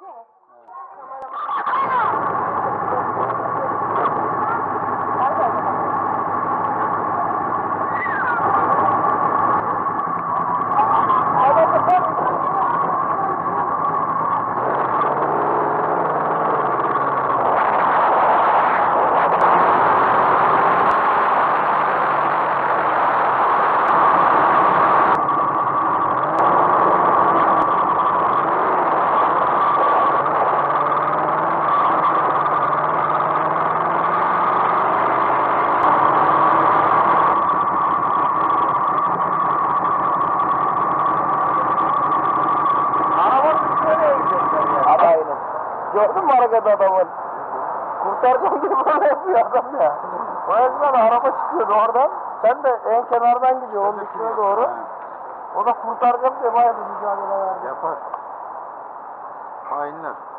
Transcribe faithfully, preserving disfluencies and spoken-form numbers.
Gördün mü hareketi adamın? Kurtaracağım diye böyle yapıyor adam ya. O yüzden araba çıkıyordu oradan. Sen de en kenardan gidiyor onun üstüne doğru. O da kurtaracağım diye bayağı bir mücadele verdi. Yapar. Hainler.